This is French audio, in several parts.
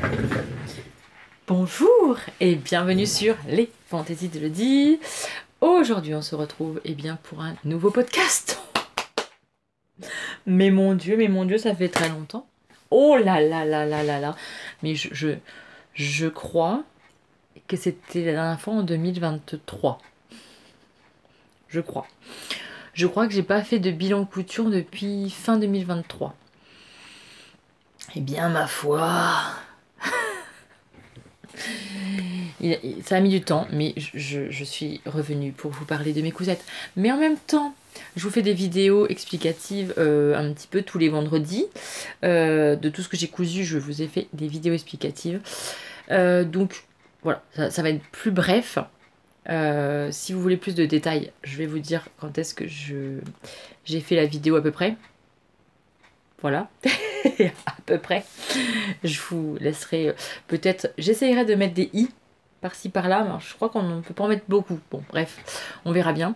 Bonjour et bienvenue sur les Fantaisies d'Elodie. Aujourd'hui on se retrouve pour un nouveau podcast. Mais mon Dieu, ça fait très longtemps. Oh là là là là là là. Mais je crois que c'était la dernière fois en 2023. Je crois. Je crois que j'ai pas fait de bilan couture depuis fin 2023. Eh bien ma foi. Ça a mis du temps, mais je suis revenue pour vous parler de mes cousettes. Mais en même temps, je vous fais des vidéos explicatives un petit peu tous les vendredis. De tout ce que j'ai cousu, je vous ai fait des vidéos explicatives. Donc voilà, ça va être plus bref. Si vous voulez plus de détails, je vais vous dire quand est-ce que j'ai fait la vidéo à peu près. Voilà, à peu près. Je vous laisserai peut-être, j'essayerai de mettre des i par-ci par-là, mais je crois qu'on ne peut pas en mettre beaucoup. Bon, bref, on verra bien.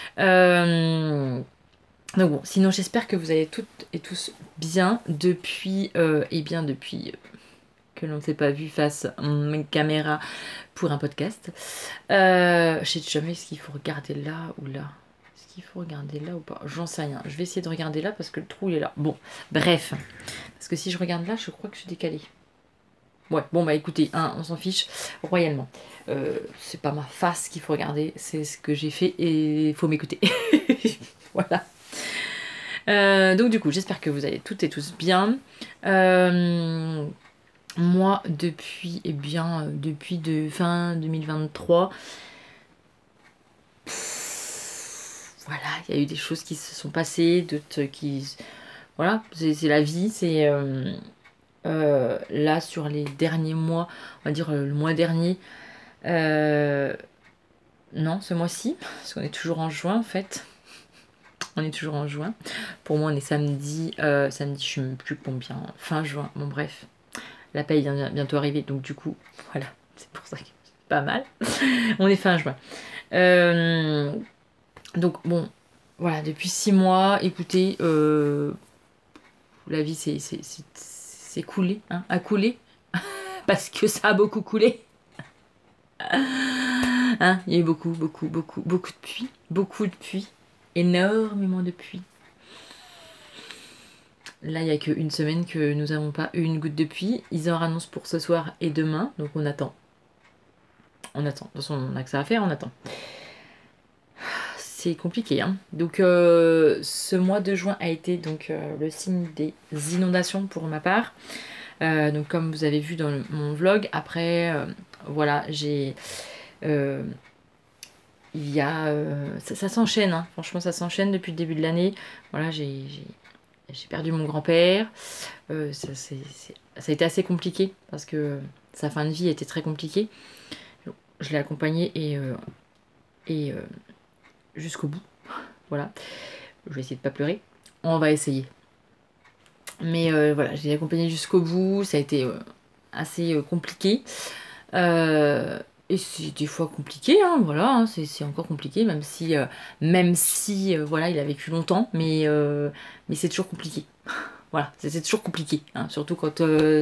Donc bon, sinon j'espère que vous allez toutes et tous bien depuis, depuis que l'on ne s'est pas vu face à une caméra pour un podcast. Je sais jamais ce qu'il faut regarder là ou là. Est-ce qu'il faut regarder là ou pas? J'en sais rien. Je vais essayer de regarder là parce que le trou il est là. Bon, bref. Parce que si je regarde là, je crois que je suis décalée. Ouais, bon bah écoutez, hein, on s'en fiche royalement. C'est pas ma face qu'il faut regarder, c'est ce que j'ai fait et il faut m'écouter. Voilà. Donc du coup, j'espère que vous allez toutes et tous bien. Moi, depuis de fin 2023, voilà, il y a eu des choses qui se sont passées, d'autres qui... Voilà, c'est la vie, c'est... là, sur les derniers mois, on va dire le mois dernier, non, ce mois-ci, parce qu'on est toujours en juin en fait. On est toujours en juin. Pour moi, on est samedi. Samedi, je suis même plus combien. Fin juin. Bon, bref. La paye vient bientôt arriver. Donc, du coup, voilà. C'est pour ça que c'est pas mal. On est fin juin. Donc, bon. Voilà. Depuis 6 mois, écoutez, la vie c'est coulé. Hein, a coulé. Parce que ça a beaucoup coulé. Hein, il y a eu beaucoup de pluie. Beaucoup de pluie. Énormément de pluie. Là, il n'y a qu'une semaine que nous n'avons pas eu une goutte de pluie. Ils en annoncent pour ce soir et demain, donc on attend. On attend. De toute façon, on a que ça à faire, on attend. C'est compliqué, hein. Donc, ce mois de juin a été donc le signe des inondations pour ma part. Donc, comme vous avez vu dans mon vlog, après, voilà, j'ai... il y a... ça s'enchaîne, hein. Franchement, ça s'enchaîne depuis le début de l'année. Voilà, j'ai perdu mon grand-père. Ça a été assez compliqué parce que sa fin de vie était très compliquée. Je l'ai accompagné et jusqu'au bout. Voilà. Je vais essayer de pas pleurer. On va essayer. Mais voilà, je l'ai accompagné jusqu'au bout. Ça a été assez compliqué. Et c'est des fois compliqué, hein, voilà, hein, c'est encore compliqué, même si voilà, il a vécu longtemps, mais c'est toujours compliqué. Voilà, c'est toujours compliqué, hein, surtout quand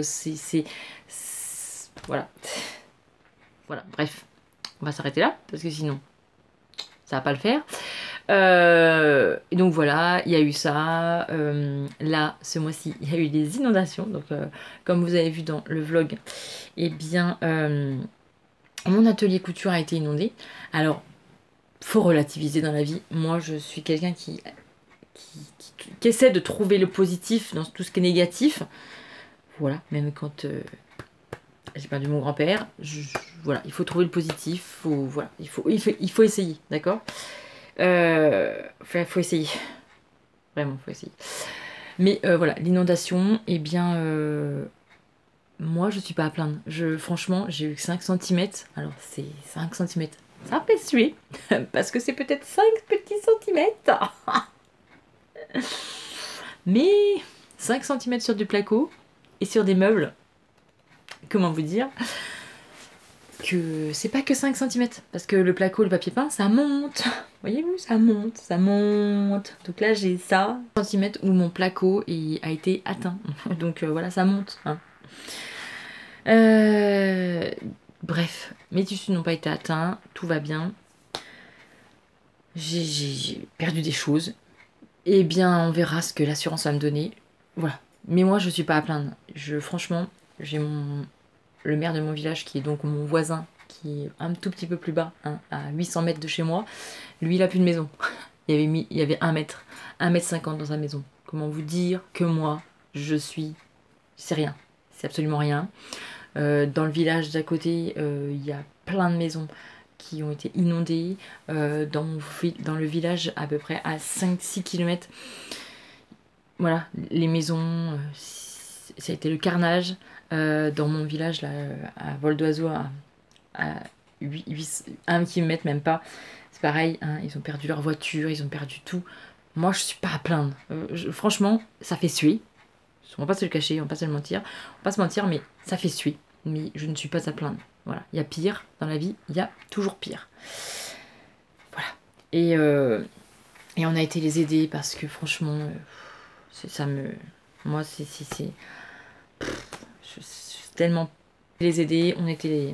voilà. Voilà, bref, on va s'arrêter là, parce que sinon, ça va pas le faire. Et donc voilà, il y a eu ça. Là, ce mois-ci, il y a eu des inondations, donc comme vous avez vu dans le vlog, eh bien... mon atelier couture a été inondé. Alors, faut relativiser dans la vie. Moi, je suis quelqu'un qui essaie de trouver le positif dans tout ce qui est négatif. Voilà, même quand j'ai perdu mon grand-père, voilà, il faut trouver le positif. Voilà, il faut essayer, d'accord. Faut essayer. Vraiment, faut essayer. Mais voilà, l'inondation, eh bien... moi, je suis pas à plaindre. Franchement, j'ai eu 5 centimètres. Alors, c'est 5 centimètres. Ça peut suer. Parce que c'est peut-être 5 petits centimètres. Mais 5 centimètres sur du placo et sur des meubles. Comment vous dire que c'est pas que 5 centimètres. Parce que le placo, le papier peint, ça monte. Voyez-vous, ça monte, ça monte. Donc là, j'ai ça. 5 centimètres où mon placo a été atteint. Donc voilà, ça monte. Hein. Bref, mes tissus n'ont pas été atteints, tout va bien. J'ai perdu des choses. Eh bien, on verra ce que l'assurance va me donner. Voilà. Mais moi, je suis pas à plaindre. Franchement, j'ai le maire de mon village, qui est donc mon voisin, qui est un tout petit peu plus bas, hein, à 800 mètres de chez moi. Lui, il a plus de maison. Il y avait 1 mètre 50 dans sa maison. Comment vous dire que moi, c'est rien. C'est absolument rien. Dans le village d'à côté, il y a plein de maisons qui ont été inondées. Dans le village, à peu près à 5-6 km, voilà, les maisons, ça a été le carnage. Dans mon village, là, à vol d'oiseau, à 1 km, même pas, c'est pareil, hein, ils ont perdu leur voiture, ils ont perdu tout. Moi, je suis pas à plaindre. Franchement, ça fait suer. On va pas se le cacher, on va pas se le mentir. On va pas se mentir, mais ça fait suer. Mais je ne suis pas à plaindre. Voilà, il y a pire dans la vie, il y a toujours pire. Voilà. Et on a été les aider parce que franchement, ça me... Moi, je suis tellement les aider. On était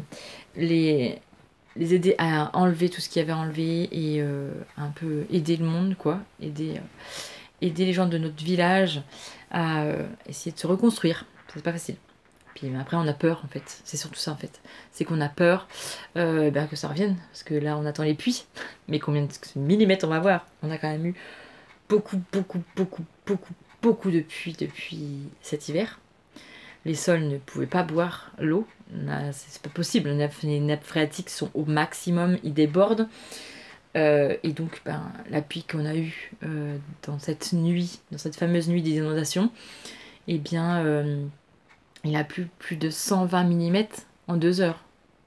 les aider à enlever tout ce qu'il y avait à enlever et un peu aider le monde, quoi. Aider les gens de notre village à essayer de se reconstruire. C'est pas facile. Puis après, on a peur, en fait. C'est surtout ça, en fait. C'est qu'on a peur que ça revienne. Parce que là, on attend les pluies. Mais combien de millimètres on va voir? On a quand même eu beaucoup, beaucoup, beaucoup, beaucoup, beaucoup de pluie depuis cet hiver. Les sols ne pouvaient pas boire l'eau. C'est pas possible. Les nappes phréatiques sont au maximum, ils débordent. Et donc, la pluie qu'on a eue dans cette fameuse nuit des inondations, eh bien, il a plu plus de 120 mm en 2 heures.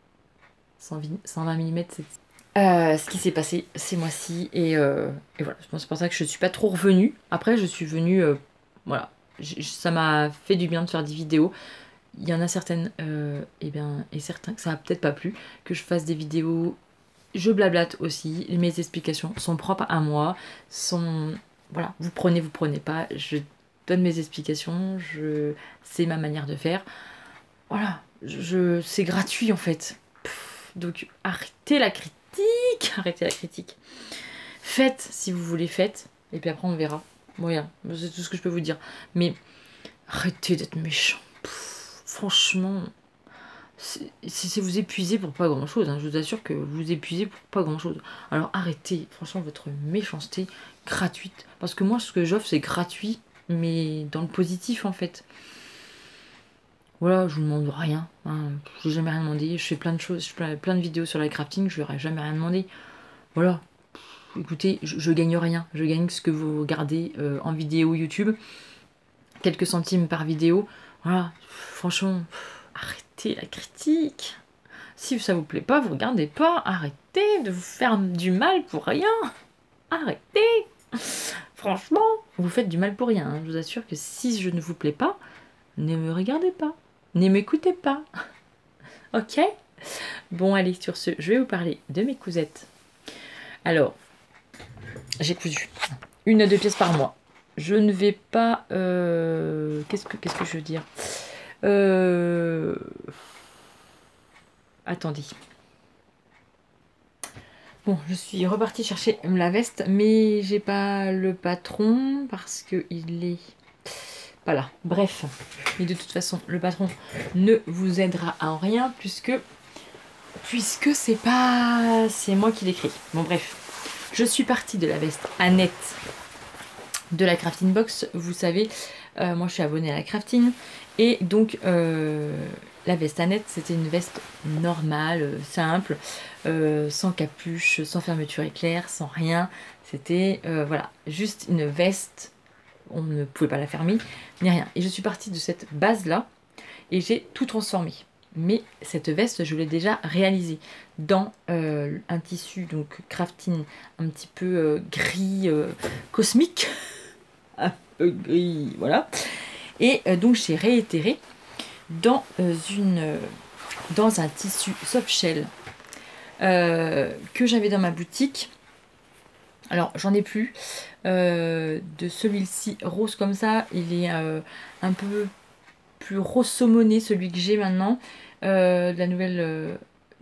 120 mm, c'est ce qui s'est passé ces mois-ci. Et voilà, je pense que c'est pour ça que je ne suis pas trop revenue. Après, je suis venue, voilà, ça m'a fait du bien de faire des vidéos. Il y en a certaines, et certains que ça n'a peut-être pas plu, que je fasse des vidéos. Je blablate aussi, mes explications sont propres à moi, voilà, vous prenez pas, je donne mes explications, c'est ma manière de faire. Voilà, c'est gratuit en fait. Donc arrêtez la critique, arrêtez la critique. Faites si vous voulez, faites, et puis après on verra. Voilà, c'est tout ce que je peux vous dire. Mais arrêtez d'être méchant. Franchement, c'est vous épuiser pour pas grand chose, hein. Je vous assure que vous vous épuisez pour pas grand chose. Alors arrêtez, franchement, votre méchanceté gratuite. Parce que moi, ce que j'offre, c'est gratuit, mais dans le positif en fait. Voilà, je vous demande rien, hein. Je n'ai jamais rien demandé. Je fais plein de choses, je fais plein de vidéos sur la crafting, je leur ai jamais rien demandé. Voilà. Écoutez, je gagne rien. Je gagne ce que vous regardez en vidéo YouTube. Quelques centimes par vidéo. Voilà, franchement, arrêtez la critique. Si ça vous plaît pas, vous regardez pas. Arrêtez de vous faire du mal pour rien. Arrêtez. Franchement, vous faites du mal pour rien, hein. Je vous assure que si je ne vous plais pas, ne me regardez pas. Ne m'écoutez pas. Ok? Bon, allez, sur ce, je vais vous parler de mes cousettes. Alors, j'ai cousu 1 à 2 pièces par mois. Je ne vais pas... Qu'est-ce que je veux dire Attendez. Bon, je suis repartie chercher la veste, mais j'ai pas le patron parce que il est pas là. Bref, mais de toute façon, le patron ne vous aidera en rien puisque c'est moi qui l'écris. Bon, bref, je suis partie de la veste Annette de la Crafting Box. Vous savez, moi je suis abonnée à la Crafting et donc la veste Annette, c'était une veste normale, simple, sans capuche, sans fermeture éclair, sans rien. C'était voilà, juste une veste, on ne pouvait pas la fermer, ni rien. Et je suis partie de cette base-là et j'ai tout transformé. Mais cette veste, je l'ai déjà réalisée dans un tissu donc crafting un petit peu gris cosmique, un peu gris, voilà. Et donc j'ai réitéré dans un tissu soft shell que j'avais dans ma boutique. Alors j'en ai plus de celui-ci rose comme ça, il est un peu plus ressaumonné, celui que j'ai maintenant, de la nouvelle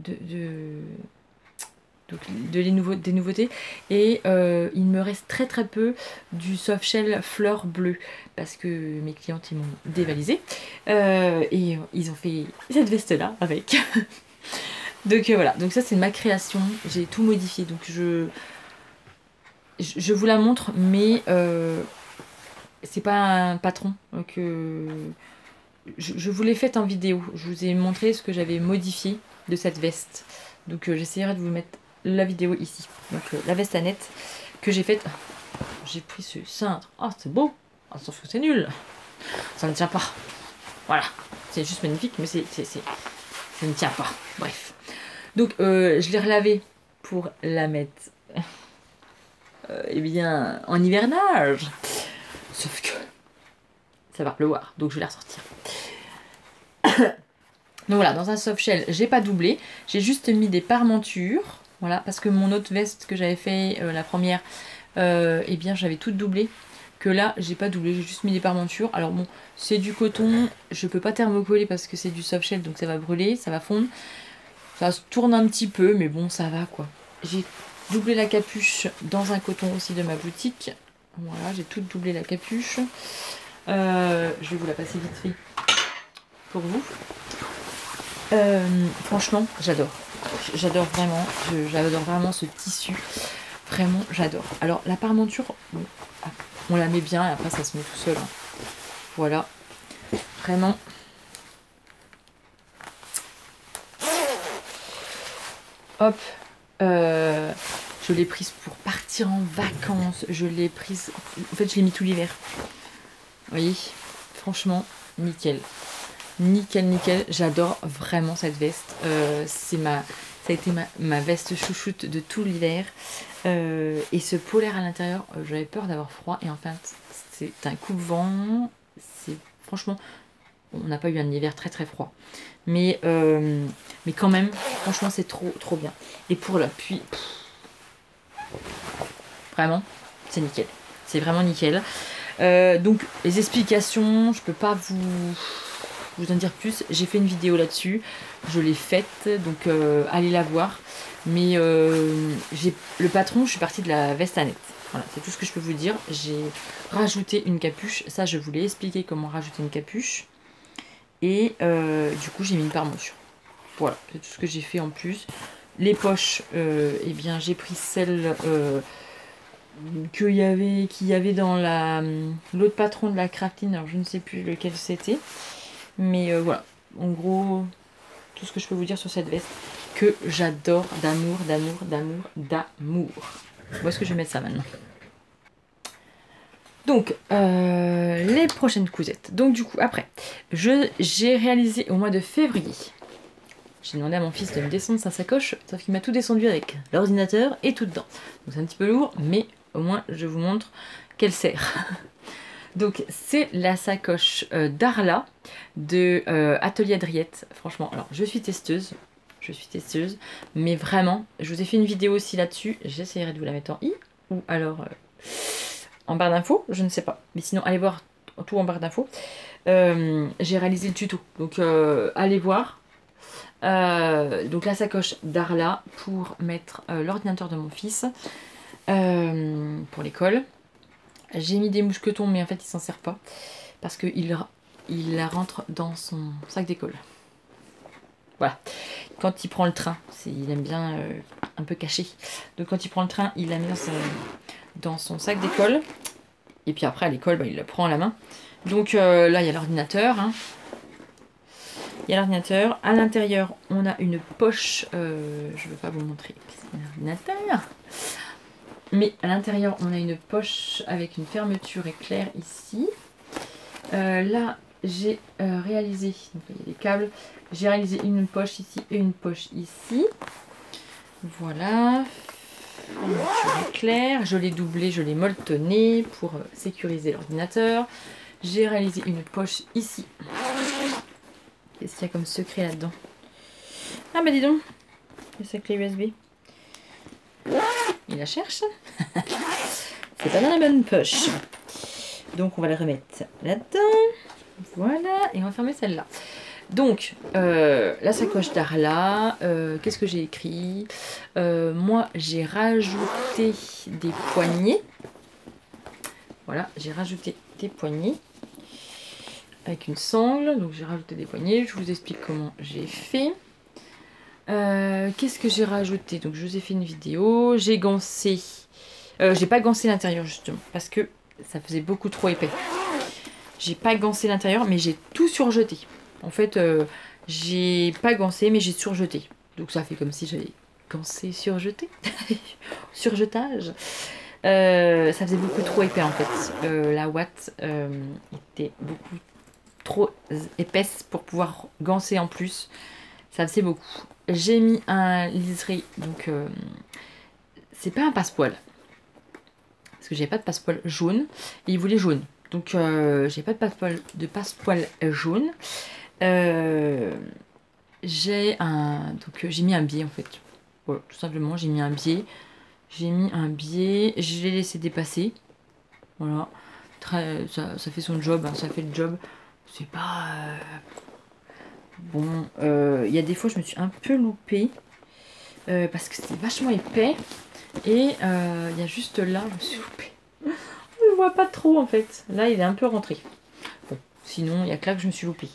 donc des nouveautés. Et il me reste très très peu du softshell fleur bleue parce que mes clientes ils m'ont dévalisé et ils ont fait cette veste là avec. Donc voilà, donc ça c'est ma création, j'ai tout modifié, donc je vous la montre, mais c'est pas un patron que je vous l'ai faite en vidéo. Je vous ai montré ce que j'avais modifié de cette veste. Donc j'essaierai de vous mettre la vidéo ici. Donc la veste Annette que j'ai faite. J'ai pris ce cintre. Oh c'est beau. Oh, sauf que c'est nul. Ça ne tient pas. Voilà. C'est juste magnifique, mais ça ne tient pas. Bref. Donc je l'ai relavé pour la mettre eh bien en hivernage. Sauf que ça va pleuvoir, donc je vais la ressortir. Donc voilà, dans un soft shell, j'ai pas doublé, j'ai juste mis des parmentures, voilà, parce que mon autre veste que j'avais fait, la première, eh bien j'avais tout doublé, que là j'ai pas doublé, j'ai juste mis des parmentures. Alors bon, c'est du coton, je peux pas thermocoller parce que c'est du soft shell, donc ça va brûler, ça va fondre, ça se tourne un petit peu, mais bon ça va quoi. J'ai doublé la capuche dans un coton aussi de ma boutique, voilà, j'ai tout doublé la capuche. Je vais vous la passer vite fait pour vous. Franchement, j'adore. J'adore vraiment. J'adore vraiment ce tissu. Vraiment, j'adore. Alors, la parmenture, bon, on la met bien et après, ça se met tout seul. Hein. Voilà. Vraiment. Hop. Je l'ai prise pour partir en vacances. Je l'ai prise... En fait, je l'ai mis tout l'hiver. Vous voyez, franchement, nickel. Nickel, nickel. J'adore vraiment cette veste. Ça a été ma veste chouchoute de tout l'hiver. Et ce polaire à l'intérieur, j'avais peur d'avoir froid. Et en fait, c'est un coupe-vent. Franchement, on n'a pas eu un hiver très très froid. Mais quand même, franchement, c'est trop trop bien. Et pour l'appui, vraiment, c'est nickel. C'est vraiment nickel. Donc les explications, je peux pas vous en dire plus. J'ai fait une vidéo là-dessus, je l'ai faite, donc allez la voir. Mais le patron, je suis partie de la veste Annette. Voilà, c'est tout ce que je peux vous dire. J'ai rajouté une capuche, ça je vous l'ai expliqué comment rajouter une capuche. Et du coup j'ai mis une parmenture. Voilà, c'est tout ce que j'ai fait en plus. Les poches, eh bien j'ai pris celle qu'il y avait dans l'autre patron de la Craftine, alors je ne sais plus lequel c'était, mais voilà, en gros, tout ce que je peux vous dire sur cette veste, que j'adore d'amour, d'amour, d'amour, d'amour. Où est-ce que je vais mettre ça maintenant? Donc, les prochaines cousettes. Donc du coup, après, j'ai réalisé au mois de février, j'ai demandé à mon fils de me descendre sa sacoche, sauf qu'il m'a tout descendu avec l'ordinateur et tout dedans. Donc c'est un petit peu lourd, mais au moins je vous montre qu'elle sert. Donc c'est la sacoche Darla de Atelier Adriette. Franchement, alors je suis testeuse, mais vraiment, je vous ai fait une vidéo aussi là-dessus. J'essaierai de vous la mettre en i ou alors en barre d'infos, je ne sais pas. Mais sinon, allez voir tout en barre d'infos. J'ai réalisé le tuto, donc allez voir. Donc la sacoche Darla pour mettre l'ordinateur de mon fils pour l'école. J'ai mis des mousquetons, mais en fait il s'en sert pas parce qu'il la rentre dans son sac d'école. Voilà, quand il prend le train, il aime bien un peu caché, donc quand il prend le train il la met dans son sac d'école et puis après à l'école il la prend à la main. Donc là il y a l'ordinateur, hein. Il y a l'ordinateur. À l'intérieur, on a une poche. Je ne vais pas vous montrer l'ordinateur. Mais à l'intérieur, on a une poche avec une fermeture éclair ici. Là, j'ai réalisé. Donc, il y a des câbles. J'ai réalisé une poche ici et une poche ici. Voilà. Fermeture éclair. Je l'ai doublé, je l'ai molletonné pour sécuriser l'ordinateur. J'ai réalisé une poche ici. Qu'est-ce qu'il y a comme secret là-dedans? Ah bah dis donc, il y a sa clé USB. Il la cherche. C'est pas dans la bonne poche. Donc on va la remettre là-dedans. Voilà, et on va fermer celle-là. Donc, la sacoche d'Arla, qu'est-ce que j'ai écrit? Moi, j'ai rajouté des poignets. Voilà, j'ai rajouté des poignets avec une sangle. Donc, j'ai rajouté des poignets. Je vous explique comment j'ai fait. Qu'est-ce que j'ai rajouté? Donc, je vous ai fait une vidéo. J'ai gancé. J'ai pas gancé l'intérieur, justement, parce que ça faisait beaucoup trop épais. J'ai pas gancé l'intérieur, mais j'ai tout surjeté. En fait, j'ai pas gancé, mais j'ai surjeté. Donc ça fait comme si j'avais gancé, surjeté. Surjetage. Ça faisait beaucoup trop épais en fait. La ouate était beaucoup trop épaisse pour pouvoir gancer en plus. Ça faisait beaucoup. J'ai mis un liseré, donc c'est pas un passepoil. Parce que j'avais pas de passepoil jaune. Et il voulait jaune. Donc j'ai pas de passepoil jaune. J'ai mis un biais en fait. Voilà, tout simplement j'ai mis un biais. J'ai mis un biais. Je l'ai laissé dépasser. Voilà. Ça fait son job, hein, ça fait le job. C'est pas bon. Il y a des fois je me suis un peu loupée. Parce que c'était vachement épais. Et il y a juste là, je me suis loupée. On le voit pas trop en fait. Là, il est un peu rentré. Bon, sinon, il y a que là que je me suis loupée.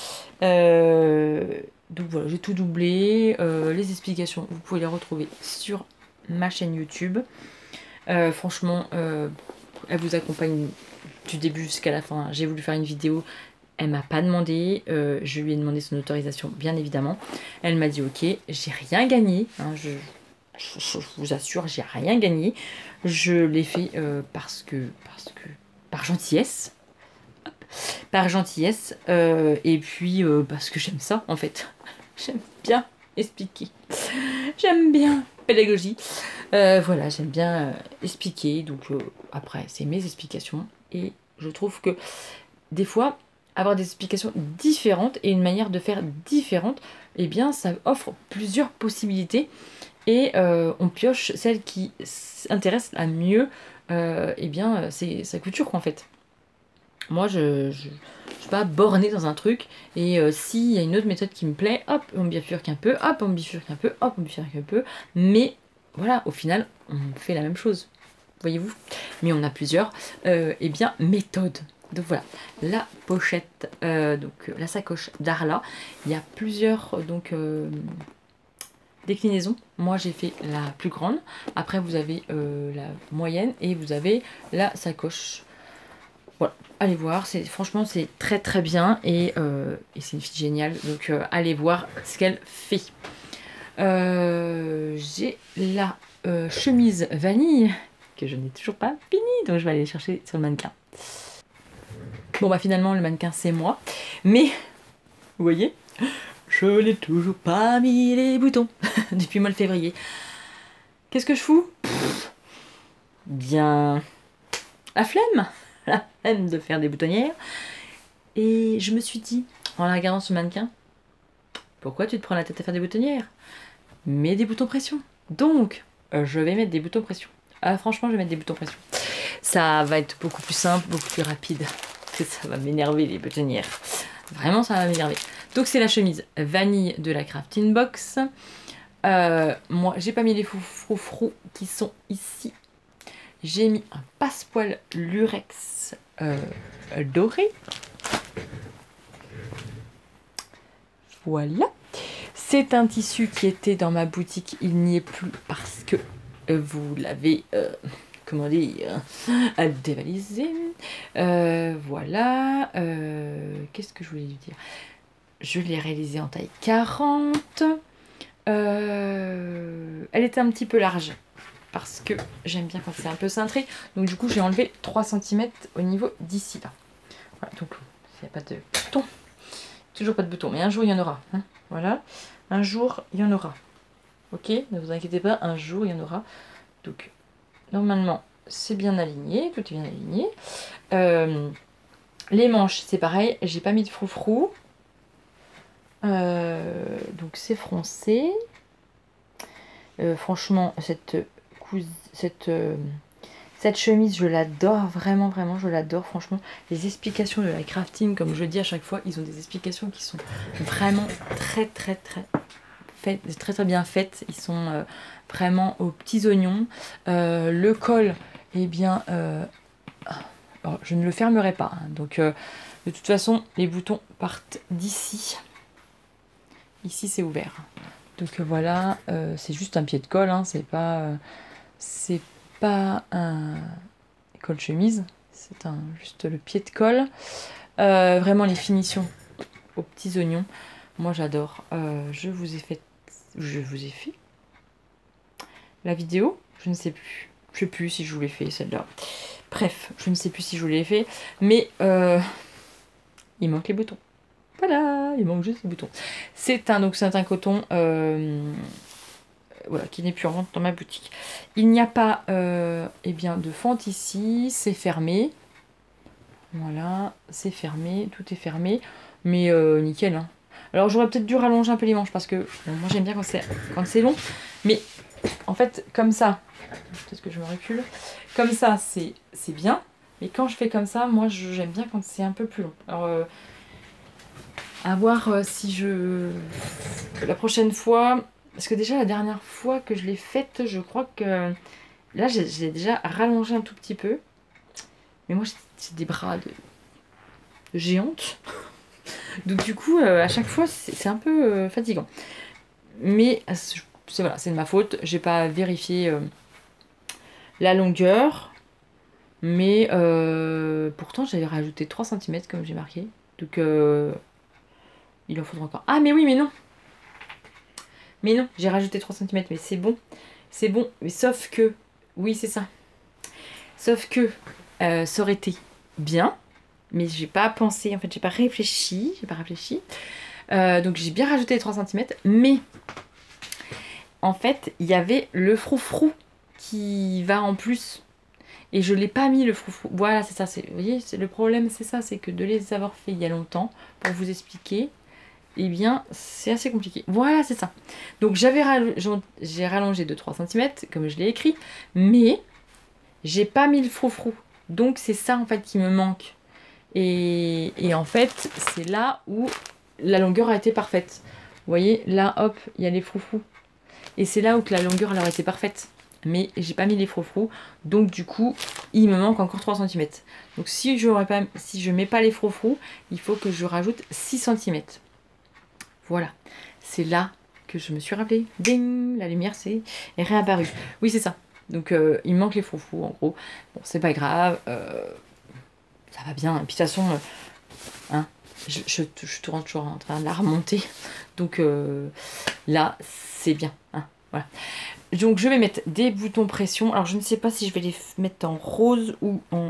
Donc voilà, j'ai tout doublé. Les explications, vous pouvez les retrouver sur ma chaîne YouTube. Franchement, elle vous accompagne du début jusqu'à la fin. J'ai voulu faire une vidéo. Elle m'a pas demandé. Je lui ai demandé son autorisation, bien évidemment. Elle m'a dit ok. J'ai rien gagné. Hein, je vous assure, j'ai rien gagné. Je l'ai fait parce que par gentillesse. Par gentillesse. Et puis parce que j'aime ça en fait. J'aime bien expliquer. J'aime bien pédagogie. Voilà, j'aime bien expliquer. Donc après, c'est mes explications. Et je trouve que des fois, avoir des explications différentes et une manière de faire différente, eh bien, ça offre plusieurs possibilités. Et on pioche celle qui s'intéresse à mieux, eh bien, c'est sa culture en fait. Moi, je suis pas bornée dans un truc. Et s'il y a une autre méthode qui me plaît, hop, on bifurque un peu, hop, on bifurque un peu, hop, on bifurque un peu. Mais voilà, au final, on fait la même chose. Voyez-vous? Mais on a plusieurs, eh bien, méthodes. Donc voilà, la pochette, donc la sacoche d'Arla. Il y a plusieurs donc déclinaisons. Moi, j'ai fait la plus grande. Après, vous avez la moyenne et vous avez la sacoche. Voilà, allez voir, franchement c'est très très bien et c'est une fille géniale, donc allez voir ce qu'elle fait. J'ai la chemise vanille que je n'ai toujours pas finie, donc je vais aller chercher sur le mannequin. Bon bah finalement le mannequin c'est moi, mais vous voyez, je n'ai toujours pas mis les boutons depuis le mois de février. Qu'est-ce que je fous? Bien la flemme. La flemme de faire des boutonnières. Et je me suis dit, en la regardant ce mannequin, pourquoi tu te prends la tête à faire des boutonnières? Mets des boutons pression. Donc, je vais mettre des boutons pression. Franchement, je vais mettre des boutons pression. Ça va être beaucoup plus simple, beaucoup plus rapide. Ça va m'énerver les boutonnières. Vraiment, ça va m'énerver. Donc, c'est la chemise vanille de la Crafting Box. Moi, j'ai pas mis les froufrous qui sont ici. J'ai mis un passepoil lurex doré. Voilà. C'est un tissu qui était dans ma boutique. Il n'y est plus parce que vous l'avez, comment dire, dévalisé. Voilà. Qu'est-ce que je voulais lui dire? Je l'ai réalisé en taille 40. Elle était un petit peu large. Parce que j'aime bien quand c'est un peu cintré. Donc du coup, j'ai enlevé 3 cm au niveau d'ici là. Voilà, donc il n'y a pas de bouton. Toujours pas de bouton, mais un jour il y en aura. Hein, voilà, un jour il y en aura. Ok, ne vous inquiétez pas, un jour il y en aura. Donc normalement c'est bien aligné, tout est bien aligné. Les manches c'est pareil, j'ai pas mis de froufrou. Donc c'est froncé. Franchement cette Cette chemise, je l'adore, vraiment, vraiment, je l'adore, franchement. Les explications de la crafting, comme je dis à chaque fois, ils ont des explications qui sont vraiment très, très, très, très bien faites. Ils sont vraiment aux petits oignons. Le col, eh bien, alors, je ne le fermerai pas. Hein, donc, de toute façon, les boutons partent d'ici. Ici, c'est ouvert. Donc voilà, c'est juste un pied de colle, hein, c'est pas un col chemise, c'est juste le pied de colle. Vraiment les finitions aux petits oignons, moi j'adore. Je vous ai fait la vidéo, je ne sais plus. Je sais plus si je vous l'ai fait celle-là. Bref, je ne sais plus si je vous l'ai fait, mais il manque les boutons. Voilà, il manque juste les boutons. C'est un coton voilà, qui n'est plus en vente dans ma boutique. Il n'y a pas eh bien, de fente ici, c'est fermé. Voilà, c'est fermé, tout est fermé. Mais nickel. Hein. Alors j'aurais peut-être dû rallonger un peu les manches parce que bon, moi j'aime bien quand c'est long. Mais en fait, comme ça, peut-être que je me recule. Comme ça, c'est bien. Mais quand je fais comme ça, moi j'aime bien quand c'est un peu plus long. Alors à voir si je... La prochaine fois... Parce que déjà la dernière fois que je l'ai faite, je crois que... Là j'ai déjà rallongé un tout petit peu. Mais moi j'ai des bras de géante. Donc du coup à chaque fois c'est un peu fatigant. Mais c'est de ma faute. J'ai pas vérifié la longueur. Mais pourtant j'avais rajouté 3 cm comme j'ai marqué. Donc il en faudra encore. Ah mais oui mais non. Mais non, j'ai rajouté 3 cm, mais c'est bon. C'est bon, mais sauf que... Oui, c'est ça. Sauf que ça aurait été bien, mais j'ai pas pensé, en fait, j'ai pas réfléchi. Donc j'ai bien rajouté les 3 cm, mais en fait, il y avait le froufrou qui va en plus. Et je l'ai pas mis le froufrou. Voilà, c'est ça. Vous voyez, le problème, c'est ça, c'est que de les avoir fait il y a longtemps, pour vous expliquer... Eh bien, c'est assez compliqué. Voilà, c'est ça. Donc, j'ai rallongé de 3 cm, comme je l'ai écrit, mais j'ai pas mis le froufrou. Donc, c'est ça, en fait, qui me manque. Et en fait, c'est là où la longueur a été parfaite. Vous voyez, là, hop, il y a les froufrous. Et c'est là où que la longueur, elle aurait été parfaite. Mais j'ai pas mis les froufrous. Donc, du coup, il me manque encore 3 cm. Donc, si je mets pas les froufrous, il faut que je rajoute 6 cm. Voilà, c'est là que je me suis rappelé. Ding, la lumière est réapparue. Oui, c'est ça. Donc, il me manque les froufrous, en gros. Bon, c'est pas grave. Ça va bien. Et puis, de toute façon, hein, je tourne toujours en train de la remonter. Donc, là, c'est bien. Hein, voilà. Donc, je vais mettre des boutons pression. Alors, je ne sais pas si je vais les mettre en rose ou en...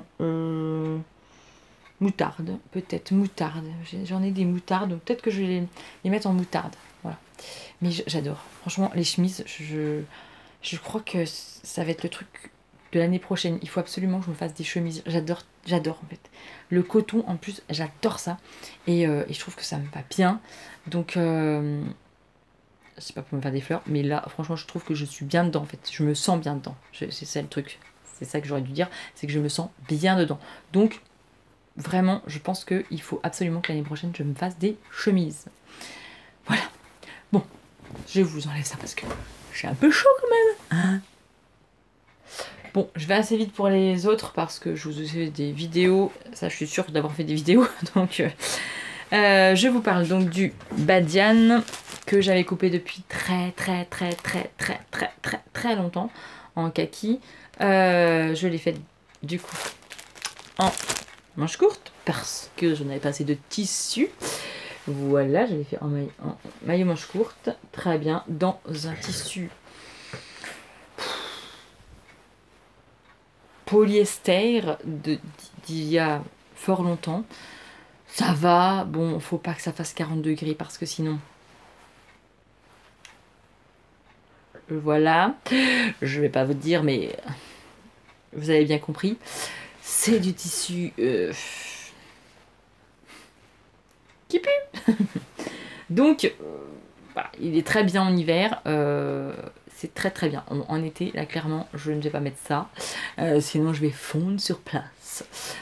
moutarde, peut-être moutarde. J'en ai des moutardes, donc peut-être que je vais les mettre en moutarde. Voilà. Mais j'adore. Franchement, les chemises, je crois que ça va être le truc de l'année prochaine. Il faut absolument que je me fasse des chemises. J'adore en fait. Le coton, en plus, j'adore ça. Et je trouve que ça me va bien. Donc, c'est pas pour me faire des fleurs, mais là, franchement, je trouve que je suis bien dedans, en fait. Je me sens bien dedans. C'est ça le truc. C'est ça que j'aurais dû dire. C'est que je me sens bien dedans. Donc, vraiment, je pense qu'il faut absolument que l'année prochaine, je me fasse des chemises. Voilà. Bon, je vous enlève ça parce que j'ai un peu chaud quand même. Hein, bon, je vais assez vite pour les autres parce que je vous ai fait des vidéos. Ça, je suis sûre d'avoir fait des vidéos. Donc, je vous parle donc du badiane que j'avais coupé depuis très longtemps en kaki. Je l'ai fait du coup en manche courte parce que j'en avais pas assez de tissu. Voilà, je l'ai fait en maillot manche courte, très bien, dans un tissu polyester d'il y a fort longtemps. Ça va, bon, faut pas que ça fasse 40 degrés parce que sinon... Voilà, je vais pas vous dire, mais vous avez bien compris. C'est du tissu qui pue. Donc, voilà, il est très bien en hiver. c'est très très bien. En été, là clairement, je ne vais pas mettre ça. Sinon, je vais fondre sur place.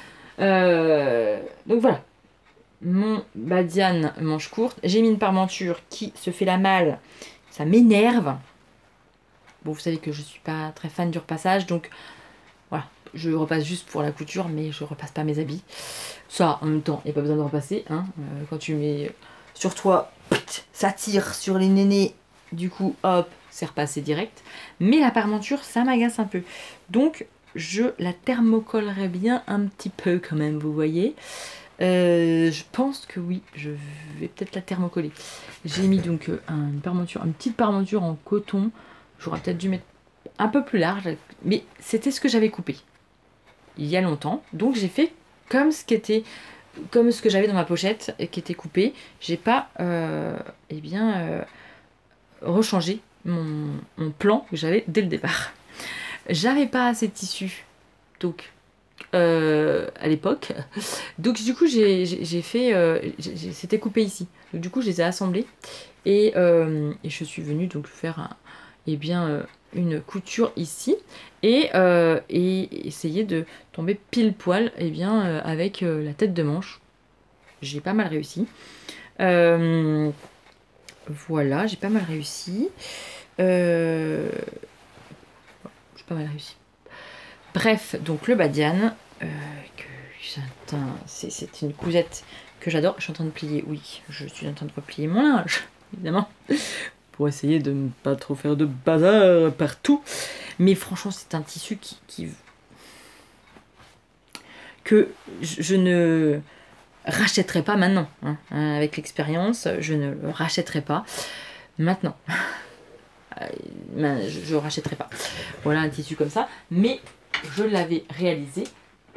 Donc voilà. Mon Badiane manche courte. J'ai mis une parmenture qui se fait la malle. Ça m'énerve. Bon, vous savez que je suis pas très fan du repassage, donc voilà, je repasse juste pour la couture, mais je repasse pas mes habits. Ça, en même temps, il n'y a pas besoin de repasser. Hein. Quand tu mets sur toi, ça tire sur les nénés, du coup, hop, c'est repassé direct. Mais la parmenture, ça m'agace un peu. Donc, je la thermocollerai bien un petit peu quand même, vous voyez. Je pense que oui, je vais peut-être la thermocoller. J'ai mis donc une petite parmenture en coton. J'aurais peut-être dû mettre un peu plus large, mais c'était ce que j'avais coupé il y a longtemps. Donc j'ai fait comme ce que j'avais dans ma pochette et qui était coupé. J'ai pas rechangé mon plan que j'avais dès le départ. J'avais pas assez de tissu, donc à l'époque. Donc du coup j'ai fait, c'était coupé ici. Donc du coup je les ai assemblés et je suis venue donc faire une couture ici et essayer de tomber pile poil avec la tête de manche. J'ai pas mal réussi. Voilà, j'ai pas mal réussi. J'ai pas mal réussi. Bref, donc le badiane, c'est une cousette que j'adore. Je suis en train de plier, oui, je suis en train de replier mon linge, évidemment, pour essayer de ne pas trop faire de bazar partout. Mais franchement, c'est un tissu que je ne rachèterai pas maintenant. Hein. Avec l'expérience, je ne le rachèterai pas maintenant. Je rachèterai pas. Voilà un tissu comme ça. Mais je l'avais réalisé.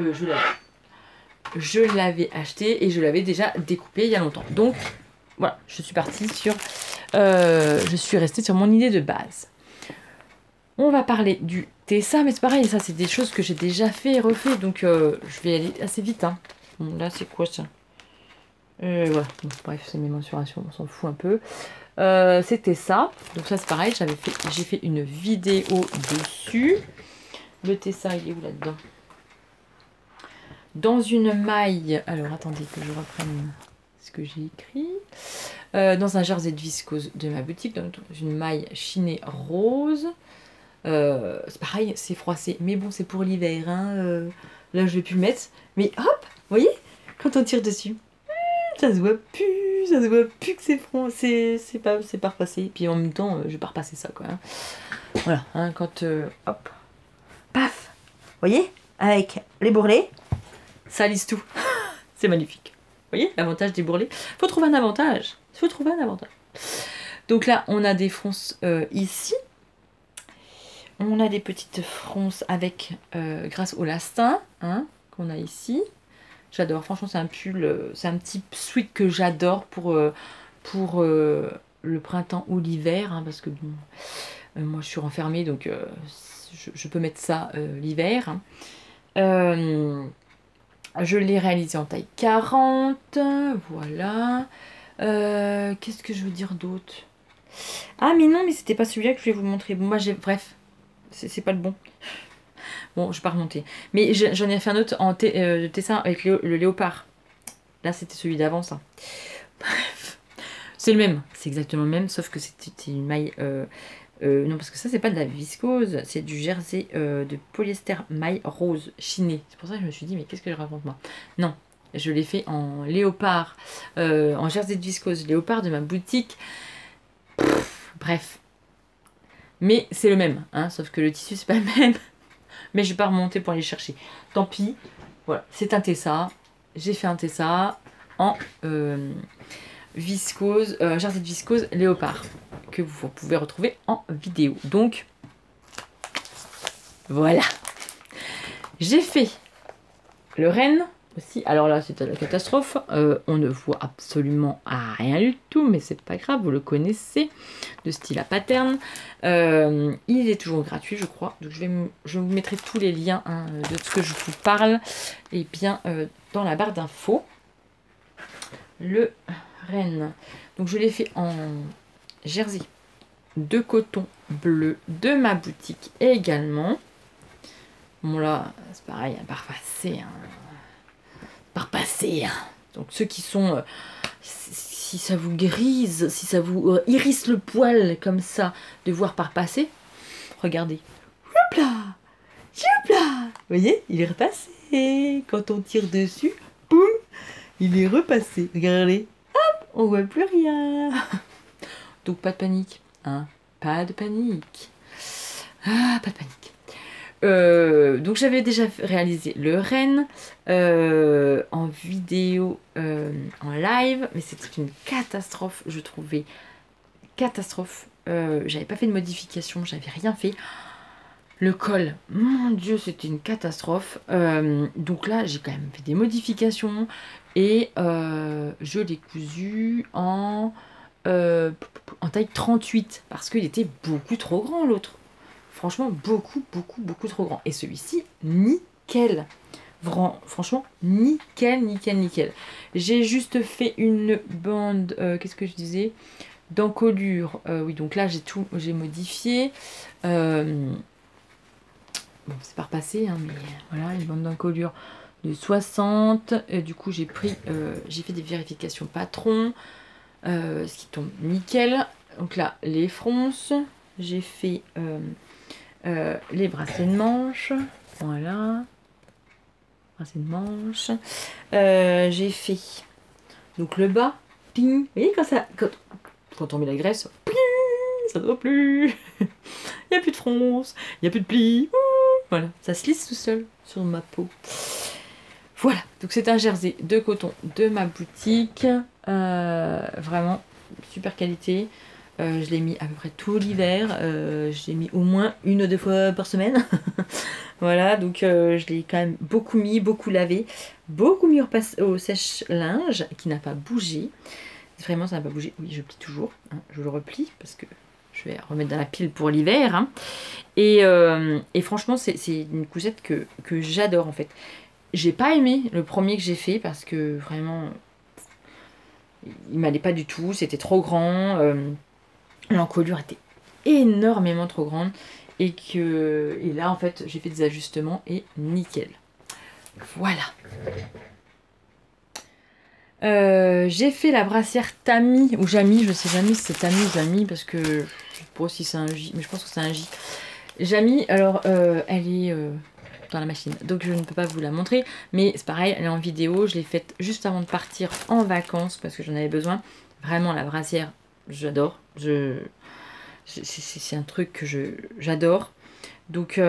Je l'avais acheté et je l'avais déjà découpé il y a longtemps. Donc voilà, je suis partie sur... je suis restée sur mon idée de base. On va parler du Tessa, mais c'est pareil, ça c'est des choses que j'ai déjà fait et refait, donc je vais aller assez vite. Hein. Bon, là c'est quoi ça? Voilà, bon, bref, c'est mes mensurations, on s'en fout un peu. C'était ça, donc ça c'est pareil, j'ai fait une vidéo dessus. Le Tessa, il est où là-dedans? Dans une maille, alors attendez que je reprenne ce que j'ai écrit. Dans un jersey de viscose de ma boutique, dans une maille chinée rose. C'est pareil, c'est froissé, mais bon, c'est pour l'hiver. Hein. Là, je vais plus le mettre. Mais hop, vous voyez, quand on tire dessus, ça se voit plus que c'est c'est pas repassé. Puis en même temps, je vais pas repasser ça, quoi. Hein. Voilà, hein, quand hop, paf, vous voyez, avec les bourrelets, ça lisse tout. C'est magnifique. Vous voyez, l'avantage des bourrelets. Faut trouver un avantage. Donc là, on a des fronces ici. On a des petites fronces avec, grâce au lastin, hein, qu'on a ici. J'adore, franchement c'est un pull, c'est un petit sweat que j'adore pour le printemps ou l'hiver, hein, parce que bon, moi je suis renfermée, donc je peux mettre ça l'hiver. Hein. Je l'ai réalisé en taille 40, voilà. Qu'est-ce que je veux dire d'autre? Ah mais non, mais c'était pas celui-là que je voulais vous montrer. Bon bah bref. C'est pas le bon. Bon, je vais pas remonter. Mais j'en ai fait un autre de Tessa avec le léopard. Là, c'était celui d'avant, ça. Bref. C'est le même. C'est exactement le même, sauf que c'était une maille... non, parce que ça, c'est pas de la viscose. C'est du jersey de polyester maille rose chinée. C'est pour ça que je me suis dit, mais qu'est-ce que je raconte, moi? Non, je l'ai fait en léopard. En jersey de viscose léopard de ma boutique. Bref. Mais c'est le même, hein, sauf que le tissu c'est pas le même. Mais je vais pas remonter pour aller chercher. Tant pis. Voilà, c'est un Tessa. J'ai fait un Tessa en viscose, jersey de viscose léopard que vous pouvez retrouver en vidéo. Donc voilà. J'ai fait le renne aussi. Alors là, c'était la catastrophe. On ne voit absolument rien du tout, mais c'est pas grave, vous le connaissez, de style à pattern. Il est toujours gratuit, je crois. Donc je vous mettrai tous les liens hein, de ce que je vous parle et bien dans la barre d'infos. Le renne. Donc je l'ai fait en jersey de coton bleu de ma boutique également. Bon là, c'est pareil, un parpassé. Parpassé. Donc ceux qui sont... si ça vous grise, si ça vous hérisse le poil comme ça, de voir parpasser, regardez. Hop là! Hop là! Vous voyez, il est repassé. Quand on tire dessus, boum, il est repassé. Regardez. Hop, on voit plus rien. Donc pas de panique. Hein, pas de panique. Ah, pas de panique. Donc j'avais déjà réalisé le renne en vidéo, en live, mais c'était une catastrophe, je trouvais. Catastrophe. J'avais pas fait de modification, j'avais rien fait. Le col, mon dieu, c'était une catastrophe. Donc là, j'ai quand même fait des modifications et je l'ai cousu en taille 38 parce qu'il était beaucoup trop grand l'autre. Franchement, beaucoup trop grand. Et celui-ci, nickel. Franchement, nickel. J'ai juste fait une bande, qu'est-ce que je disais, d'encolure. Oui, donc là, j'ai modifié. Bon, c'est pas repassé, hein, mais voilà, une bande d'encolure de 60. Du coup, j'ai fait des vérifications patron, ce qui tombe nickel. Donc là, les fronces. J'ai fait les bracelets de manche. Voilà. Bracelets de manche. J'ai fait donc le bas. Ping. Vous voyez quand on met la graisse, ping, ça ne doit plus. Il n'y a plus de fronce, il n'y a plus de plis. Voilà, ça se lisse tout seul sur ma peau. Voilà, donc c'est un jersey de coton de ma boutique. Vraiment, super qualité. Je l'ai mis à peu près tout l'hiver. Je l'ai mis au moins 1 ou 2 fois par semaine. Voilà, donc je l'ai quand même beaucoup mis, beaucoup lavé. Beaucoup mis au sèche-linge qui n'a pas bougé. Vraiment, ça n'a pas bougé. Oui, je plie toujours. Hein, je le replie parce que je vais remettre dans la pile pour l'hiver. Hein. Et franchement, c'est une cousette que j'adore en fait. J'ai pas aimé le premier que j'ai fait parce que vraiment, il m'allait pas du tout. C'était trop grand. L'encolure était énormément trop grande. Et là, en fait, j'ai fait des ajustements et nickel. Voilà. J'ai fait la brassière Tami ou Jamy, je sais jamais si c'est Tami ou Jamy parce que je sais pas si c'est un J, mais je pense que c'est un J. Jamy, alors elle est dans la machine, donc je ne peux pas vous la montrer, mais c'est pareil, elle est en vidéo, je l'ai faite juste avant de partir en vacances parce que j'en avais besoin. Vraiment la brassière, j'adore, c'est un truc que j'adore. Donc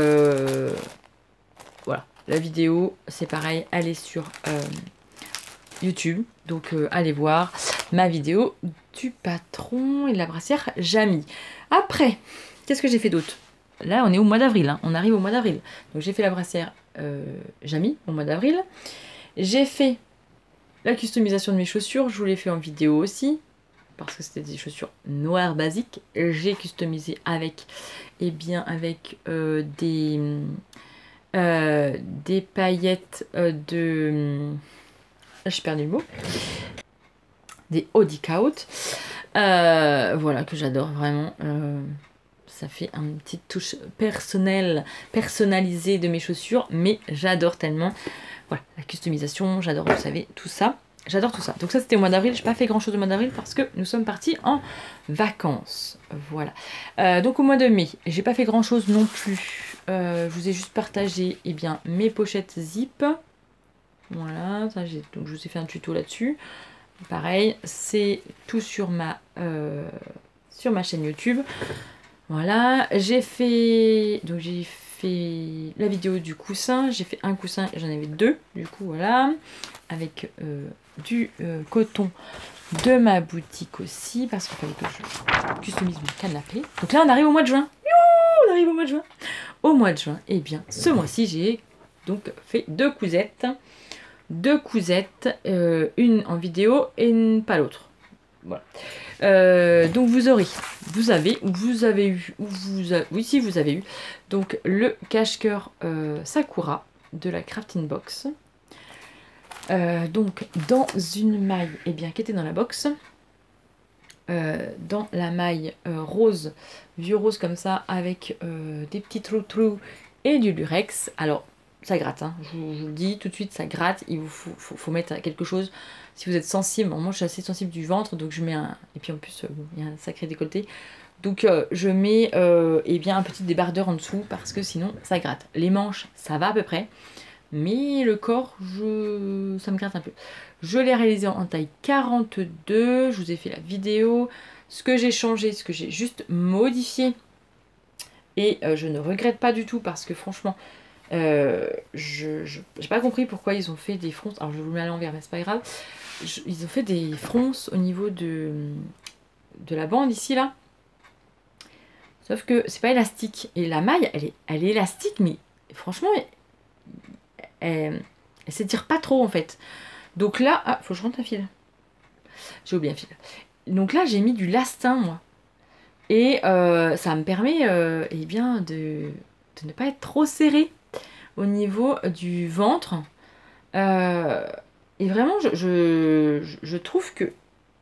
voilà, la vidéo, c'est pareil, elle est sur YouTube, donc allez voir ma vidéo du patron et de la brassière Jamy. Après, qu'est-ce que j'ai fait d'autre? Là, on est au mois d'avril, hein. On arrive au mois d'avril. Donc j'ai fait la brassière Jamy au mois d'avril. J'ai fait la customisation de mes chaussures, je vous l'ai fait en vidéo aussi, parce que c'était des chaussures noires basiques. J'ai customisé avec, des paillettes de... J'ai perdu le mot. Des Hodicout. Voilà, que j'adore vraiment. Ça fait une petite touche personnalisée de mes chaussures, mais j'adore tellement. Voilà, la customisation, j'adore, vous savez, tout ça. J'adore tout ça. Donc ça, c'était au mois d'avril. Je n'ai pas fait grand-chose au mois d'avril parce que nous sommes partis en vacances. Voilà. Donc au mois de mai, j'ai pas fait grand-chose non plus. Je vous ai juste partagé mes pochettes zip. Voilà, ça, donc je vous ai fait un tuto là-dessus. Pareil, c'est tout sur ma chaîne YouTube. Voilà, j'ai fait la vidéo du coussin. J'ai fait un coussin et j'en avais 2. Du coup, voilà, avec du coton de ma boutique aussi, parce qu'il fallait que je customise mon canapé. Donc là, on arrive au mois de juin. On arrive au mois de juin. Au mois de juin, et bien, ce mois-ci, j'ai donc fait 2 cousettes. 2 cousettes, une en vidéo et pas l'autre. Voilà. Donc vous avez eu, oui si vous avez eu, donc le cache-cœur Sakura de la Crafting Box. Donc dans une maille, qui était dans la box, dans la maille rose, vieux rose comme ça, avec des petits trous et du lurex. Alors, ça gratte, hein. Je vous le dis tout de suite, ça gratte. Il vous faut mettre quelque chose. Si vous êtes sensible, bon, moi je suis assez sensible du ventre, donc je mets un... Et puis en plus, bon, il y a un sacré décolleté. Donc je mets eh bien, un petit débardeur en dessous, parce que sinon, ça gratte. Les manches, ça va à peu près. Mais le corps, ça me gratte un peu. Je l'ai réalisé en taille 42. Je vous ai fait la vidéo. Ce que j'ai changé, ce que j'ai juste modifié. Et je ne regrette pas du tout parce que franchement, j'ai pas compris pourquoi ils ont fait des fronces. Alors je vous le mets à l'envers, mais c'est pas grave. Ils ont fait des fronces au niveau de la bande ici, là. Sauf que c'est pas élastique. Et la maille, elle est élastique, mais franchement, elle s'étire pas trop en fait. Donc là, ah, faut que je rentre un fil. J'ai oublié un fil. Donc là, j'ai mis du lastin, moi. Et ça me permet eh bien, de ne pas être trop serré au niveau du ventre. Et vraiment, je trouve que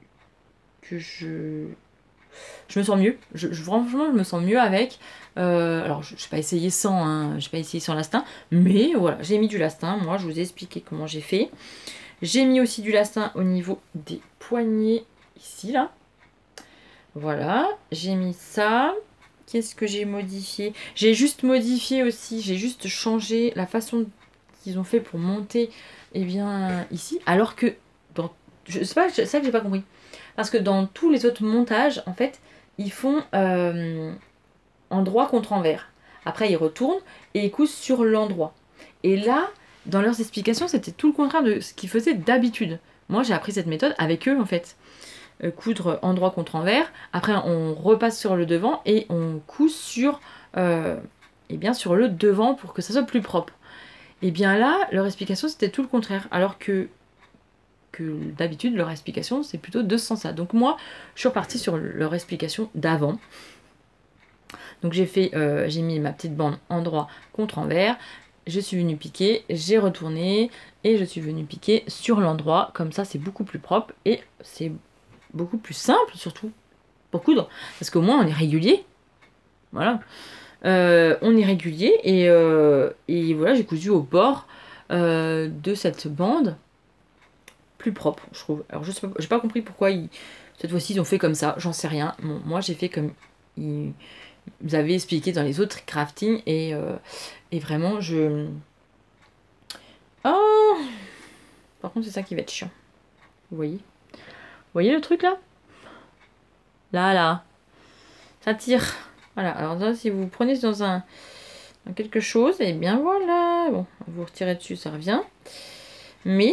je me sens mieux. Franchement, je me sens mieux avec. Alors, je n'ai pas essayé sans, hein, j'ai pas essayé sans lastin, mais voilà, j'ai mis du lastin. Moi, je vous ai expliqué comment j'ai fait. J'ai mis aussi du lastin au niveau des poignets, ici, là. Voilà, j'ai mis ça. Qu'est-ce que j'ai modifié? J'ai juste modifié aussi, j'ai juste changé la façon qu'ils ont fait pour monter, eh bien, ici. Alors que, c'est ça que j'ai pas compris. Parce que dans tous les autres montages, en fait, ils font endroit contre envers. Après, ils retournent et ils cousent sur l'endroit. Et là, dans leurs explications, c'était tout le contraire de ce qu'ils faisaient d'habitude. Moi, j'ai appris cette méthode avec eux, en fait. Coudre endroit contre envers. Après, on repasse sur le devant et on coud sur, eh bien, sur le devant pour que ça soit plus propre. Et bien là, leur explication, c'était tout le contraire. Alors que d'habitude, leur explication, c'est plutôt de ce sens-là. Donc moi, je suis repartie sur leur explication d'avant. Donc j'ai mis ma petite bande endroit contre envers. Je suis venue piquer, j'ai retourné et je suis venue piquer sur l'endroit. Comme ça, c'est beaucoup plus propre et c'est beaucoup plus simple, surtout pour coudre. Parce qu'au moins, on est régulier. Voilà. On est régulier et voilà, j'ai cousu au bord de cette bande plus propre, je trouve. Alors, je sais pas, j'ai pas compris pourquoi cette fois-ci ils ont fait comme ça, j'en sais rien. Bon, moi, j'ai fait comme ils avaient expliqué dans les autres crafting et vraiment, Oh, par contre, c'est ça qui va être chiant. Vous voyez? Vous voyez le truc là? Là. Ça tire. Voilà, alors là, si vous prenez dans quelque chose, et bien voilà. Bon, vous retirez dessus, ça revient. Mais,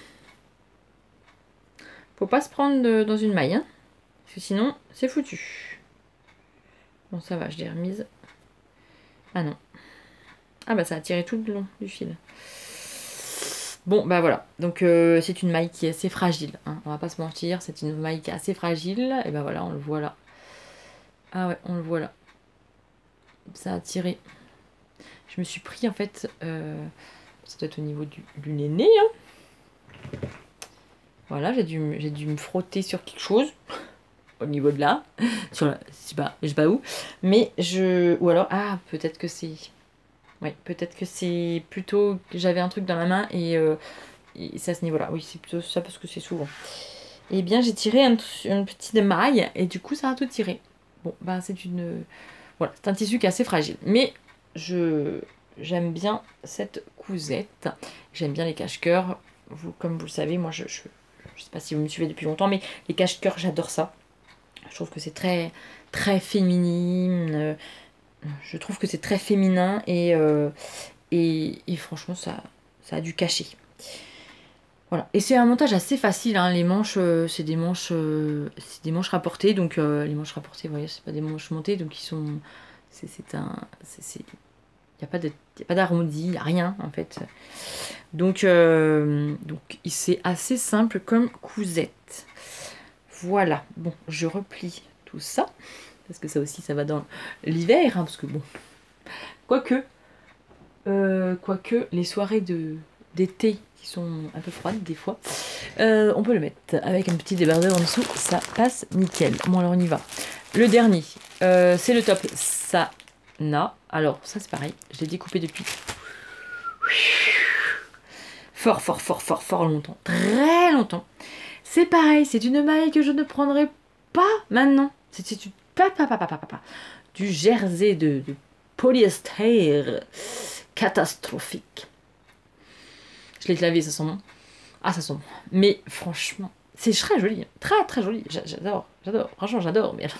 faut pas se prendre dans une maille, hein, parce que sinon, c'est foutu. Bon, ça va, je l'ai remise. Ah non. Ah bah ça a tiré tout le long du fil. Bon, bah voilà. Donc, c'est une maille qui est assez fragile, hein. On va pas se mentir, c'est une maille qui est assez fragile. Et bah voilà, on le voit là. Ah ouais, on le voit là. Ça a tiré. Je me suis pris en fait, ça doit être au niveau du nez, hein. Voilà, j'ai dû me frotter sur quelque chose, au niveau de là, sur la, je sais pas où, mais ou alors, ah, peut-être que c'est, ouais, peut-être que c'est plutôt, que j'avais un truc dans la main et c'est à ce niveau-là, oui, c'est plutôt ça parce que c'est souvent. Et bien, j'ai tiré une petite maille et du coup, ça a tout tiré. Bon, ben, voilà, c'est un tissu qui est assez fragile, mais j'aime bien cette cousette. J'aime bien les cache-cœurs. Comme vous le savez, moi, je sais pas si vous me suivez depuis longtemps, mais les cache-cœurs, j'adore ça. Je trouve que c'est très, très féminine. Je trouve que c'est très féminin et franchement, ça a du cachet. Voilà. Et c'est un montage assez facile, hein. Les manches, c'est des manches rapportées. Donc, les manches rapportées, vous voyez, c'est pas des manches montées. Donc, ils sont... Il n'y a pas d'arrondi, il n'y a rien en fait. Donc c'est assez simple comme cousette. Voilà, bon, je replie tout ça. Parce que ça aussi, ça va dans l'hiver. Hein, parce que bon, quoique, les soirées des thés qui sont un peu froides des fois, on peut le mettre avec un petit débardeur en dessous, ça passe nickel. Bon alors on y va. Le dernier, c'est le top Sana. Alors ça c'est pareil, je l'ai découpé depuis fort longtemps, très longtemps. C'est pareil, c'est une maille que je ne prendrai pas maintenant. C'est du jersey de polyester catastrophique. Je l'ai lavé, ça sent bon. Ah, ça sent bon. Mais franchement, c'est très joli. Très joli. J'adore. Franchement, j'adore. Mais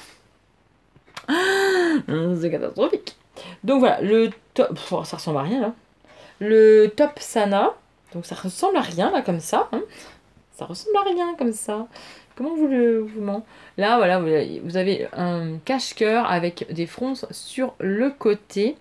c'est catastrophique. Donc voilà, le top. Oh, ça ressemble à rien là. Le top Sana. Donc ça ressemble à rien là, comme ça. Hein. Ça ressemble à rien comme ça. Comment vous le ment? Là, voilà, vous avez un cache-cœur avec des fronces sur le côté.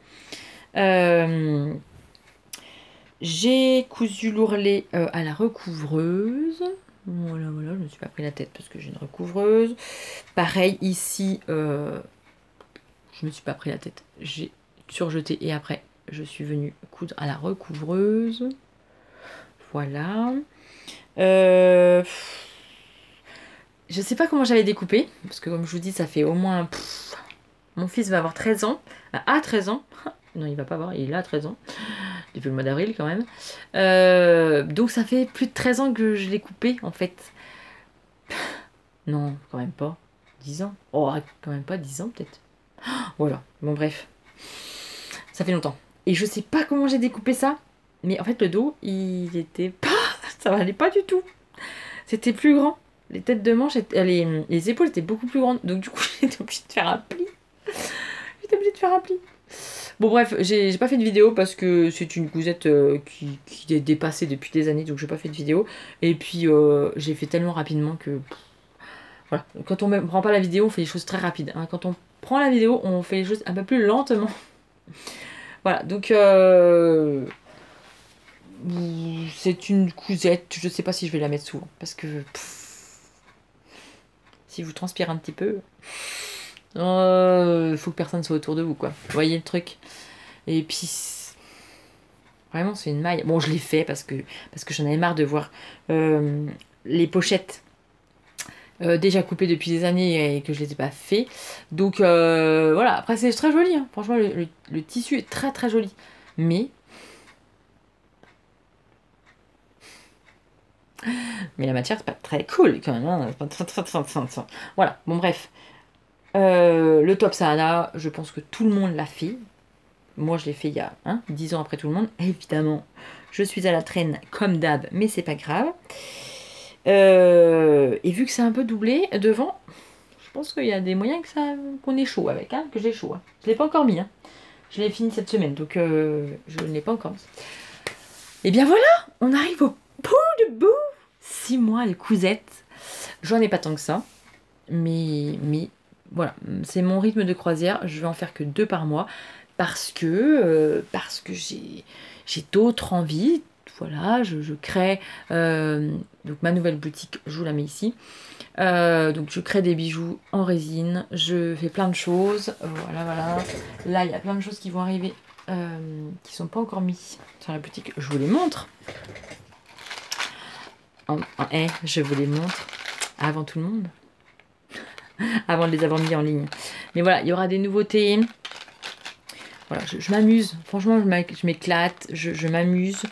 J'ai cousu l'ourlet à la recouvreuse. Voilà, je me suis pas pris la tête parce que j'ai une recouvreuse. Pareil, ici, je me suis pas pris la tête. J'ai surjeté et après, je suis venue coudre à la recouvreuse. Voilà. Je sais pas comment j'avais découpé, parce que comme je vous dis, ça fait au moins... mon fils va avoir 13 ans. À 13 ans. Non, il va pas avoir, il a 13 ans. Depuis le mois d'avril quand même. Donc ça fait plus de 13 ans que je l'ai coupé en fait. Non, quand même pas. 10 ans. Oh, quand même pas 10 ans peut-être. Voilà, bon bref. Ça fait longtemps. Et je sais pas comment j'ai découpé ça. Mais en fait le dos, il était pas... Ça allait pas du tout. C'était plus grand. Les têtes de manche, les épaules étaient beaucoup plus grandes. Donc du coup, j'étais obligée de faire un pli. Bon bref, j'ai pas fait de vidéo parce que c'est une cousette qui est dépassée depuis des années. Donc j'ai pas fait de vidéo. Et puis j'ai fait tellement rapidement que... Voilà. Quand on ne prend pas la vidéo, on fait les choses très rapides. Hein. Quand on prend la vidéo, on fait les choses un peu plus lentement. Voilà, donc... c'est une cousette. Je sais pas si je vais la mettre souvent. Parce que... si vous transpirez un petit peu, faut que personne soit autour de vous, quoi. Vous voyez le truc? Et puis, vraiment, c'est une maille. Bon, je l'ai fait parce que j'en avais marre de voir les pochettes déjà coupées depuis des années et que je les ai pas fait. Donc, voilà. Après, c'est très joli. Hein. Franchement, le tissu est très joli. Mais la matière, c'est pas très cool quand même. Hein. Voilà, bon bref. Le top Sana, je pense que tout le monde l'a fait. Moi, je l'ai fait il y a 10 ans après tout le monde. Évidemment, je suis à la traîne comme d'hab, mais c'est pas grave. Et vu que c'est un peu doublé devant, je pense qu'il y a des moyens qu'on ait chaud avec, que j'ai chaud. Hein. Je l'ai pas encore mis. Hein. Je l'ai fini cette semaine, donc je ne l'ai pas encore mis. Et bien voilà, on arrive au bout. 6 mois de cousette. J'en ai pas tant que ça. Mais voilà, c'est mon rythme de croisière. Je vais en faire que 2 par mois. Parce que j'ai d'autres envies. Voilà, je crée donc ma nouvelle boutique, je vous la mets ici. Donc je crée des bijoux en résine. Je fais plein de choses. Voilà. Là, il y a plein de choses qui vont arriver qui sont pas encore mises sur la boutique. Je vous les montre. Je vous les montre avant tout le monde. Avant de les avoir mis en ligne. Mais voilà, il y aura des nouveautés. Voilà, je m'amuse. Franchement, je m'éclate. Je m'amuse.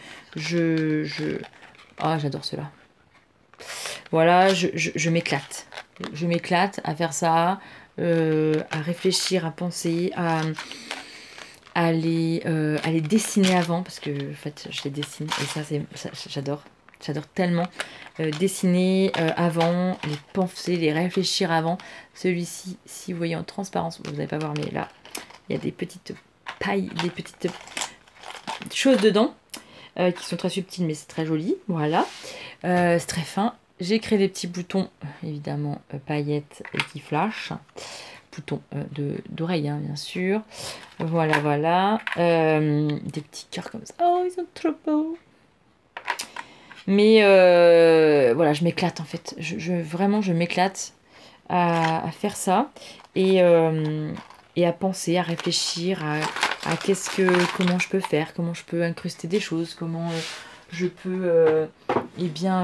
Oh, j'adore cela. Voilà, je m'éclate. Je m'éclate à faire ça, à réfléchir, à penser, à les dessiner avant. Parce que, en fait, je les dessine. Et ça j'adore. J'adore tellement dessiner avant, les penser, les réfléchir avant. Celui-ci, si vous voyez en transparence, vous n'allez pas voir, mais là, il y a des petites pailles, des petites choses dedans qui sont très subtiles, mais c'est très joli. Voilà, c'est très fin. J'ai créé des petits boutons, évidemment, paillettes et qui flashent. Boutons d'oreilles, hein, bien sûr. Voilà. Des petits cœurs comme ça. Oh, ils sont trop beaux. Mais voilà, je m'éclate en fait. Vraiment, je m'éclate à faire ça et à penser, à réfléchir à comment je peux faire, comment je peux incruster des choses, comment je peux eh bien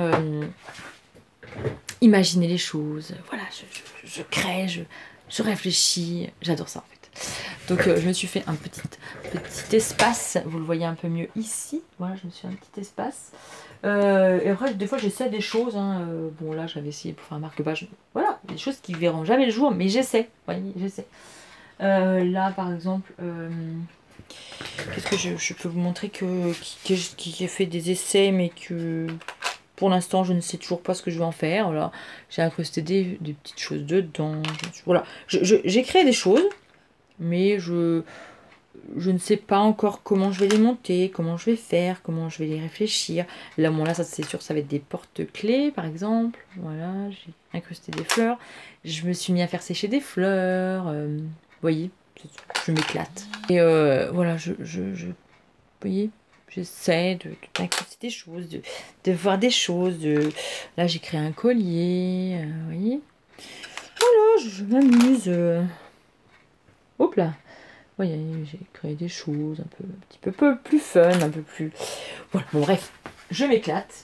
imaginer les choses. Voilà, je crée, je réfléchis. J'adore ça en fait. Donc je me suis fait un petit espace. Vous le voyez un peu mieux ici. Voilà, je me suis fait un petit espace. Et après, des fois, j'essaie des choses. Hein. Bon, là, j'avais essayé pour faire un marque-page. Voilà, des choses qui verront jamais le jour, mais j'essaie. Vous voyez, j'essaie. Là, par exemple, qu'est-ce que je peux vous montrer qui a fait des essais, mais que pour l'instant, je ne sais toujours pas ce que je vais en faire. Voilà, j'ai incrusté des petites choses dedans. Voilà, j'ai créé des choses, mais je ne sais pas encore comment je vais les monter, comment je vais faire, comment je vais les réfléchir. Là, bon, là, ça c'est sûr, ça va être des porte-clés, par exemple. Voilà, j'ai incrusté des fleurs. Je me suis mis à faire sécher des fleurs. Vous voyez, je m'éclate. Et voilà, vous voyez, j'essaie d'incruster des choses, de voir des choses. Là, j'ai créé un collier, vous voyez. Voilà, je m'amuse. Hop là. Oui, j'ai créé des choses un petit peu plus fun, un peu plus... Voilà, bon bref, je m'éclate.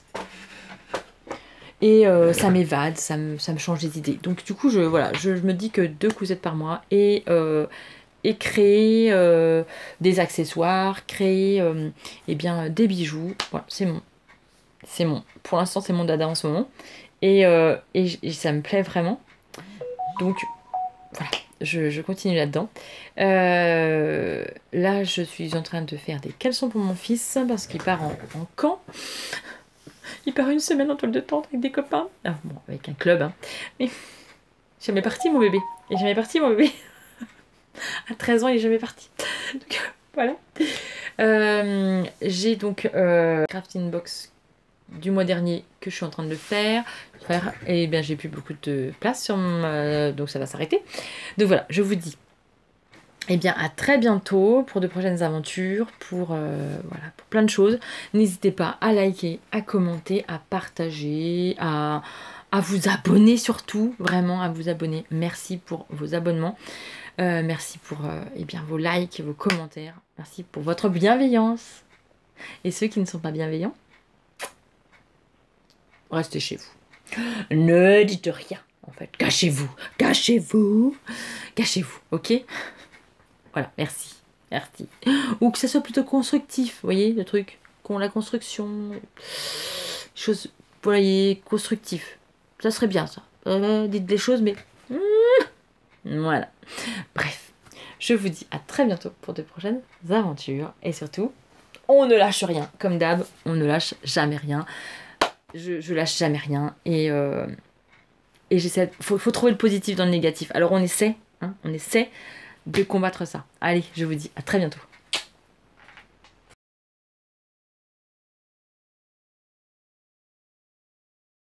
Et ça m'évade, ça me change les idées. Donc du coup, voilà, je me dis que 2 coussettes par mois et créer des accessoires, créer eh bien, des bijoux. Voilà, c'est mon... Pour l'instant, c'est mon dada en ce moment. Et ça me plaît vraiment. Donc voilà, je continue là-dedans. Là, je suis en train de faire des caleçons pour mon fils parce qu'il part en camp. Il part une semaine en toile de tente avec des copains. Ah, bon, avec un club, hein. Mais jamais parti, mon bébé. Il est jamais parti, mon bébé. À 13 ans, il est jamais parti. Donc, voilà. J'ai donc crafting box du mois dernier que je suis en train de le faire. Et bien, j'ai plus beaucoup de place sur donc ça va s'arrêter. Donc voilà, je vous dis eh bien à très bientôt pour de prochaines aventures, pour voilà, pour plein de choses. N'hésitez pas à liker, à commenter, à partager, à vous abonner surtout, vraiment à vous abonner. Merci pour vos abonnements. Merci pour eh bien, vos likes, vos commentaires. Merci pour votre bienveillance. Et ceux qui ne sont pas bienveillants, restez chez vous. Ne dites rien, en fait. Cachez-vous, cachez-vous, cachez-vous, ok? Voilà, merci, merci. Ou que ça soit plutôt constructif, vous voyez, le truc. La construction, choses, vous voyez, constructif. Ça serait bien, ça. Dites des choses, mais... voilà. Bref, je vous dis à très bientôt pour de prochaines aventures. Et surtout, on ne lâche rien. Comme d'hab, on ne lâche jamais rien. Je lâche jamais rien. Et j'essaie... Faut trouver le positif dans le négatif. Alors on essaie de combattre ça. Allez, je vous dis à très bientôt.